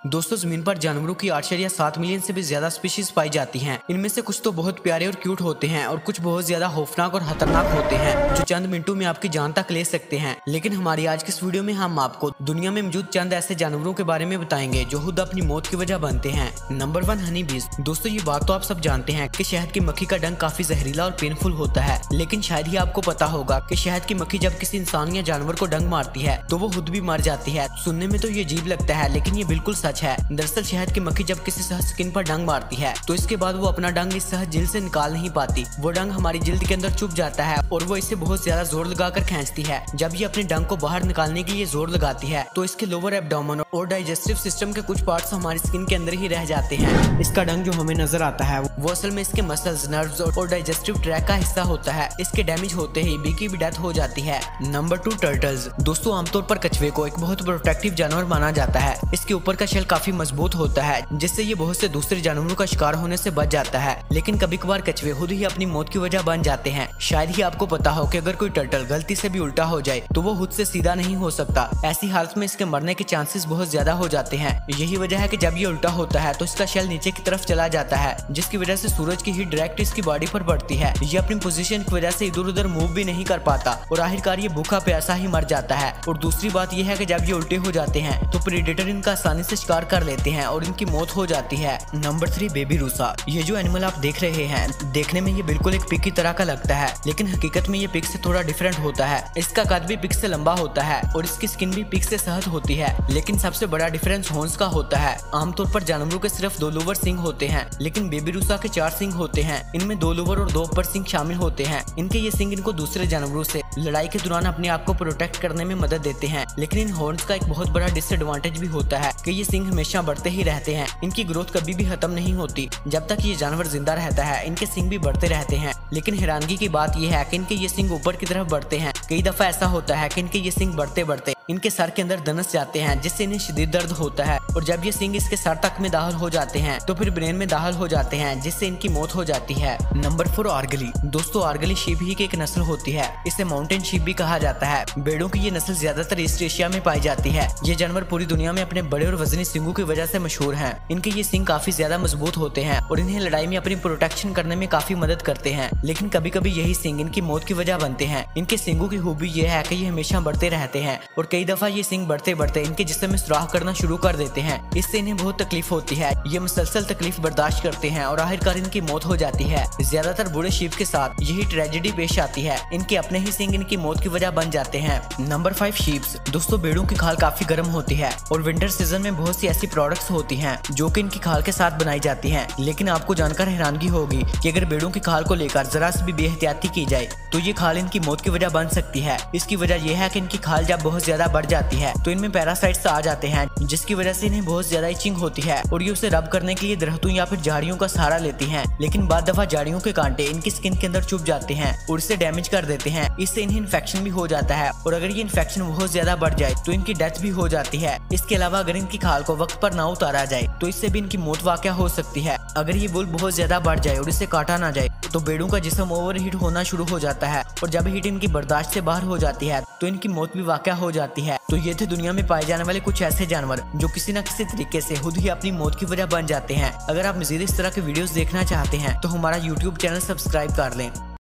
दोस्तों जमीन पर जानवरों की 8 या 7 मिलियन से भी ज्यादा स्पीशीज पाई जाती हैं। इनमें से कुछ तो बहुत प्यारे और क्यूट होते हैं और कुछ बहुत ज्यादा खौफनाक और खतरनाक होते हैं जो चंद मिनटों में आपकी जान तक ले सकते हैं। लेकिन हमारी आज की इस वीडियो में हम आपको दुनिया में मौजूद चंद ऐसे जानवरों के बारे में बताएंगे जो खुद अपनी मौत की वजह बनते हैं। नंबर 1 हनी बीज। दोस्तों ये बात तो आप सब जानते हैं कि शहद की मक्खी का डंक काफी जहरीला और पेनफुल होता है, लेकिन शायद ही आपको पता होगा कि शहद की मक्खी जब किसी इंसान या जानवर को डंक मारती है तो वो खुद भी मर जाती है। सुनने में तो ये अजीब लगता है लेकिन ये बिल्कुल सच है। दरअसल शहद की मक्खी जब किसी सहज स्किन पर डंक मारती है तो इसके बाद वो अपना डंक इस सहज जिल्द से निकाल नहीं पाती। वो डंक हमारी जिल्द के अंदर चुप जाता है और वो इसे बहुत ज्यादा जोर लगाकर खींचती है। जब ये अपने डंक को बाहर निकालने के लिए जोर लगाती है तो इसके लोअर एब्डोमेन और डाइजेस्टिव सिस्टम के कुछ पार्ट्स हमारी स्किन के अंदर ही रह जाते हैं। इसका डंक जो हमें नजर आता है वो असल में इसके मसल्स, नर्व्स और डाइजेस्टिव ट्रैक का हिस्सा होता है। इसके डैमेज होते ही बी की भी डेथ हो जाती है। Number 2 turtles. दोस्तों आमतौर पर कछुए को एक बहुत प्रोटेक्टिव जानवर माना जाता है। इसके ऊपर का शेल काफी मजबूत होता है जिससे ये बहुत से दूसरे जानवरों का शिकार होने से बच जाता है। लेकिन कभी कभार कछुए खुद ही अपनी मौत की वजह बन जाते हैं। शायद ही आपको पता हो कि अगर कोई टर्टल गलती से भी उल्टा हो जाए तो वो खुद से सीधा नहीं हो सकता। ऐसी हालत में इसके मरने के चांसेस बहुत ज्यादा हो जाते हैं। यही वजह है कि जब ये उल्टा होता है तो इसका शेल नीचे की तरफ चला जाता है जिसकी वजह से सूरज की हीट डायरेक्ट इसकी बॉडी पर पड़ती है। ये अपनी पोजीशन की वजह से इधर उधर मूव भी नहीं कर पाता और आखिरकार ये भूखा प्यासा ही मर जाता है। और दूसरी बात यह है कि जब ये उल्टे हो जाते हैं तो प्रेडेटर इनका आसानी से शिकार कर लेते हैं और इनकी मौत हो जाती है। Number 3 babirusa. ये जो एनिमल आप देख रहे हैं देखने में ये बिल्कुल एक पिग की तरह का लगता है, लेकिन हकीकत में ये पिग से थोड़ा डिफरेंट होता है। इसका कद भी पिग से लंबा होता है और इसकी स्किन भी पिग से सहज होती है। लेकिन सबसे बड़ा डिफरेंस हॉर्न्स का होता है। आमतौर पर जानवरों के सिर्फ 2 लोअर सिंग होते हैं, लेकिन बेबी रूसा के 4 सिंग होते हैं। इनमें 2 लोअर और 2 अपर सिंग शामिल होते हैं। इनके ये सिंग इनको दूसरे जानवरों से लड़ाई के दौरान अपने आप को प्रोटेक्ट करने में मदद देते हैं। लेकिन इन हॉर्न्स का एक बहुत बड़ा डिसएडवांटेज भी होता है कि ये सिंग हमेशा बढ़ते ही रहते हैं। इनकी ग्रोथ कभी भी खत्म नहीं होती। जब तक ये जानवर जिंदा रहता है इनके सिंग भी बढ़ते रहते हैं। लेकिन हैरानगी की बात यह है कि इनके ये सिंग ऊपर की तरफ बढ़ते हैं। कई दफा ऐसा होता है कि इनके ये सिंग बढ़ते बढ़ते इनके सर के अंदर धनस जाते हैं जिससे इन्हें शदीद दर्द होता है। और जब ये सिंग इसके सर तक में दाखिल हो जाते हैं तो फिर ब्रेन में दाखिल हो जाते हैं जिससे इनकी मौत हो जाती है। Number 4 argali. दोस्तों आर्गली शीप ही की एक नस्ल होती है। इसे माउंटेन शीप भी कहा जाता है। भेड़ों की ये नस्ल ज्यादातर ईस्ट एशिया में पाई जाती है। ये जानवर पूरी दुनिया में अपने बड़े और वजनी सिंगों की वजह से मशहूर हैं। इनके ये सिंग काफी ज्यादा मजबूत होते हैं और इन्हें लड़ाई में अपनी प्रोटेक्शन करने में काफी मदद करते हैं। लेकिन कभी कभी यही सिंग इनकी मौत की वजह बनते हैं। इनके सिंगों की खूबी यह है कि ये हमेशा बढ़ते रहते हैं और कई दफा ये सिंग बढ़ते बढ़ते इनके जिस्म में सुराख करना शुरू कर देते हैं। इससे इन्हें बहुत तकलीफ होती है। ये मुसलसल तकलीफ बर्दाश्त करते हैं और आखिरकार इनकी मौत हो जाती है। ज्यादातर बूढ़े शीप के साथ यही ट्रेजेडी पेश आती है। इनके अपने ही सिंग इनकी मौत की वजह बन जाते हैं। Number 5 sheeps. दोस्तों भेड़ों की खाल काफी गर्म होती है और विंटर सीजन में बहुत सी ऐसी प्रोडक्ट्स होती हैं जो कि इनकी खाल के साथ बनाई जाती हैं। लेकिन आपको जानकर हैरानगी होगी कि अगर भेड़ों की खाल को लेकर जरा सी भी बेहतियाती की जाए तो ये खाल इनकी मौत की वजह बन सकती है। इसकी वजह यह है कि इनकी खाल जब बहुत ज्यादा बढ़ जाती है तो इनमें पैरासाइट्स आ जाते हैं जिसकी वजह से इन्हें बहुत ज्यादा इचिंग होती है और ये उसे रब करने के लिए दरख्तों या फिर झाड़ियों का सहारा लेती हैं। लेकिन बाद दफा झाड़ियों के कांटे इनकी स्किन के अंदर चुभ जाते हैं और इसे डैमेज कर देते हैं। इससे इन्हें इन्फेक्शन भी हो जाता है और अगर ये इन्फेक्शन बहुत ज्यादा बढ़ जाए तो इनकी डेथ भी हो जाती है। इसके अलावा अगर इनकी खाल को वक्त पर ना उतारा जाए तो इससे भी इनकी मौत वाक़या हो सकती है। अगर ये वूल बहुत ज्यादा बढ़ जाए और इसे काटा ना जाए तो भेड़ों का जिस्म ओवर हीट होना शुरू हो जाता है और जब हीट इनकी बर्दाश्त से बाहर हो जाती है तो इनकी मौत भी वाक़या हो जाती है। तो ये थे दुनिया में पाए जाने वाले कुछ ऐसे जानवर जो किसी न किसी तरीके से खुद ही अपनी मौत की वजह बन जाते हैं। अगर आप मज़ीद इस तरह के वीडियोस देखना चाहते हैं तो हमारा YouTube चैनल सब्सक्राइब कर लें।